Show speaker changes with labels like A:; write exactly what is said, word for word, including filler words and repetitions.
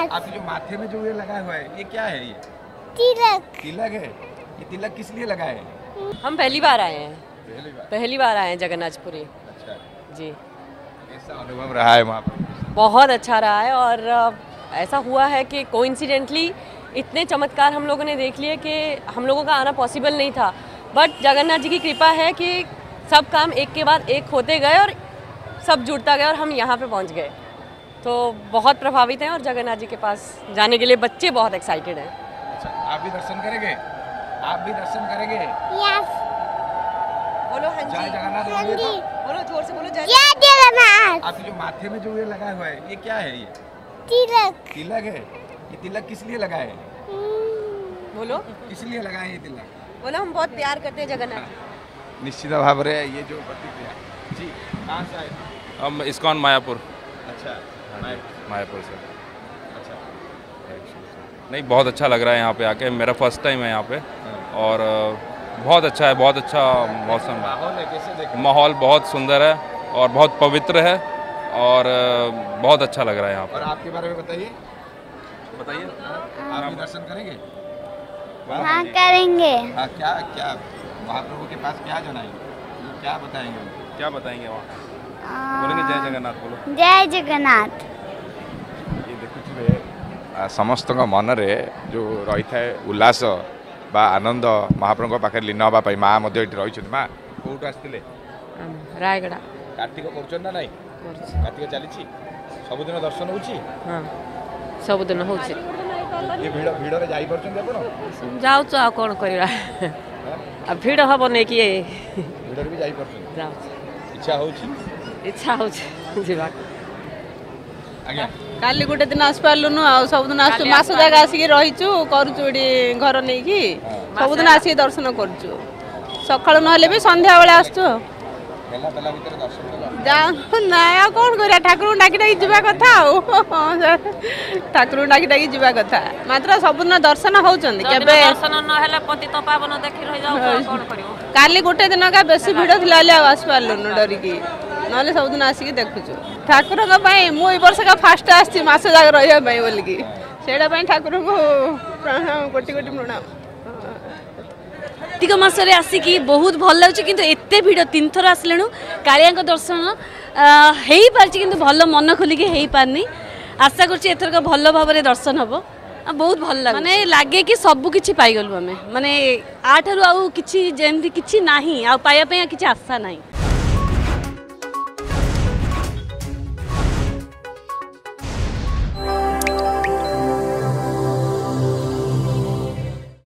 A: आपके जो माथे में जो ये लगा हुआ है ये क्या है? ये
B: तिलक।
A: तिलक है। ये तिलक किस लिए लगा है?
C: हम पहली बार आए हैं।
A: पहली बार
C: पहली बार आए हैं जगन्नाथपुरी।
A: अच्छा
C: जी,
A: कैसा अनुभव रहा है वहाँ पर?
C: बहुत अच्छा रहा है। और अ, ऐसा हुआ है कि कोइंसिडेंटली इतने चमत्कार हम लोगों ने देख लिए कि हम लोगों का आना पॉसिबल नहीं था, बट जगन्नाथ जी की कृपा है कि सब काम एक के बाद एक होते गए और सब जुड़ता गया और हम यहाँ पे पहुँच गए। तो बहुत प्रभावित हैं और जगन्नाथ जी के पास जाने के लिए बच्चे बहुत एक्साइटेड हैं।
A: अच्छा, आप भी दर्शन करेंगे? आप भी दर्शन करेंगे?
B: यस।
C: बोलो हाँ
A: जय
C: जी,
A: जगन्नाथ
B: हाँ
A: बोलिए तो।
B: जी।
C: बोलो जोर से बोलो जय।
B: जय जगन्नाथ।
A: आपके जो माथे में जो ये लगा हुआ है ये क्या है? ये
B: तिलक।
A: तिलक है। ये तिलक किस लिए लगा है?
C: बोलो
A: किस लिए लगा है ये तिलक?
C: बोलो हम बहुत प्यार करते हैं जगन्नाथ जी।
A: निश्चित भाव रे ये जो प्रतिक्रिया जी कहाँ से आए?
D: हम इस्कॉन मायापुर।
A: अच्छा
D: मायापुर से।
A: अच्छा
D: नहीं, बहुत अच्छा लग रहा है यहाँ पे आके। मेरा फर्स्ट टाइम है यहाँ पे और अ, बहुत अच्छा है, बहुत अच्छा मौसम है।
A: माहौल है, कैसे देखें?
D: माहौल बहुत सुंदर है और बहुत पवित्र है और अ, बहुत अच्छा लग रहा है यहाँ
A: और
D: पे।
A: आपके बारे में बताइए।
D: बताइए।
A: आप भी दर्शन करेंगे?
B: हाँ करेंगे।
A: हाँ, क्या क्या महाप्रभु के पास क्या जनाएंगे? क्या बताएंगे उनको?
D: क्या बताएंगे वहाँ? बोलेंगे जय जगन्नाथ बोलो।
B: जय जगन्नाथ।
A: ये देखुथिबे समस्त मन रे जो रही है उल्लास बा आनंद महाप्रभु पाखे लीन हवा पाई माँ मध्य एठी रही माँ कोठू आसते
C: रायगड़ा
A: कार्तिक कर ना नहीं? कार्तिक चली सबुदिन दर्शन होची?
C: हाँ सबुदिन हो
A: ये भिड़ भिड़ रे जाई परछन आपण?
C: जाऊ आ कौन करवा आ भिड़ हम नहीं कि
A: भिड़ भी जाई परछन?
C: जाऊ
A: इच्छा होची?
C: इच्छा हो जीवा।
A: आज्ञा
E: काली गोटे दिन आसपारूनु आ सबुदिन आसु मास जागा आसिक रहीचु करूचु एडी घर नहीं कि सबुदिन आसिक दर्शन करूचु सकाळ नहले भी संध्या बेले आसु
A: मेला मेला भीतर दर्शन कला
E: जा ना कौन करिया ठाकुर डाकी डाकी जीवा कथा ठाकुर डाकी डाकी जीवा कथा मात्र सबुदिन दर्शन होउचंदी केबे
C: दर्शन न हेले पतित पावन देखि रहि जाऊ कौन करियो।
E: काली गोटे दिन का बेसी भिड़ थिला ले आसपारूनु डरिकी नहले सबुदिन आसिक देखुचु ठाकुर मु वर्ष का फास्ट आसी मास जाग रहा बोलिकी से ठाकुर को प्रणाम कोटि कोटि प्रणाम।
F: कार्तिक मासरे आसिकी बहुत भल लगे कि एत भिड़ तीन थर आसलु कालिया दर्शन हो पार्टी कि भल मन खोलिकी हो पारनी। आशा कर भल भाव दर्शन हम बहुत भल लगे माने लगे कि सबू किछि पाइगलु आमे माने आठारु आउ किछि जेमति किछि नाही आ पाया पे किछि आशा नाही।